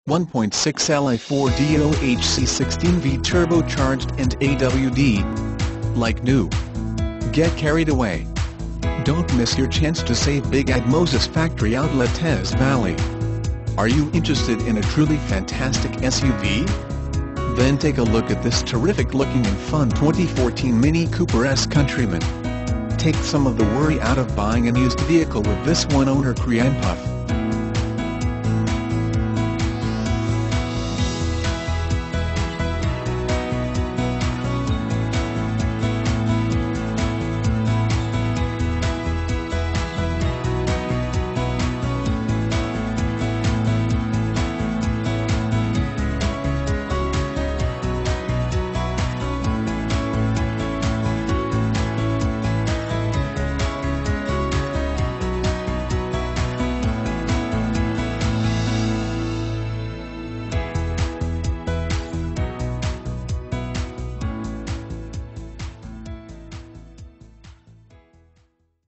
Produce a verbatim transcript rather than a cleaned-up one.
one point six L I four D O H C sixteen V turbocharged and A W D. Like new. Get carried away. Don't miss your chance to save big at Moses Factory Outlet Teays Valley. Are you interested in a truly fantastic S U V? Then take a look at this terrific looking and fun twenty fourteen Mini Cooper S Countryman. Take some of the worry out of buying a used vehicle with this one-owner creampuff.